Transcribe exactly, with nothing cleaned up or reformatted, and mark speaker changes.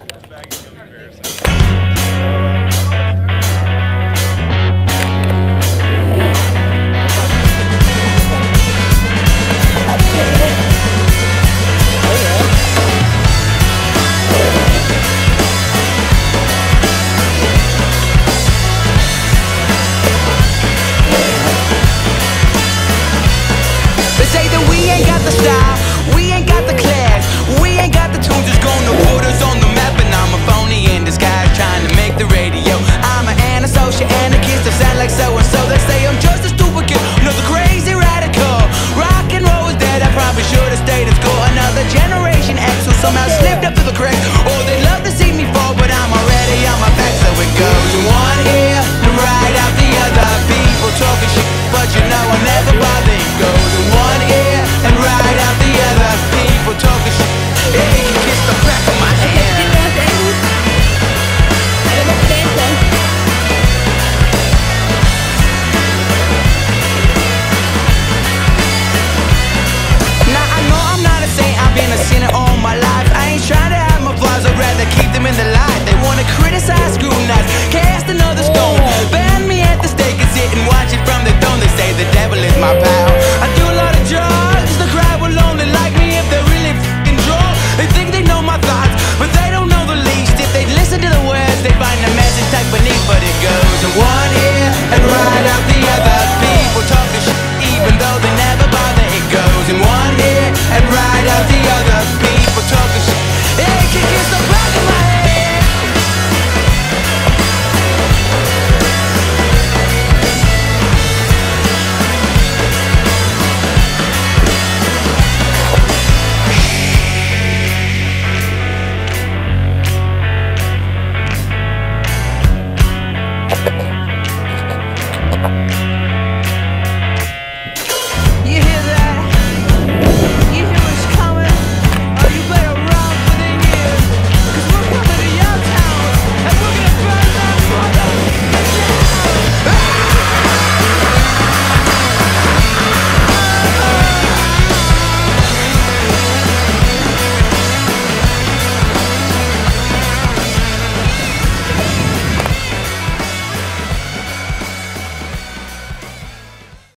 Speaker 1: Somehow slipped up to the cracks. Oh, they love to see me fall, but I'm already on my back. So it goes one ear and right out the other. People talking shit, but you know I never bother. It goes one ear and right out the other. People talking shit, yeah, you can kiss the back of my hand. Now I know I'm not a saint, I've been a sinner all my life. I ain't trying to have my flaws, I'd rather keep them in the light. They wanna criticize, scrutinize, cast another stone, ban me at the stake and sit and watch it from the throne. They say the devil is my pal. I do a lot of drugs, the crowd will only like me if they really f***ing drunk. They think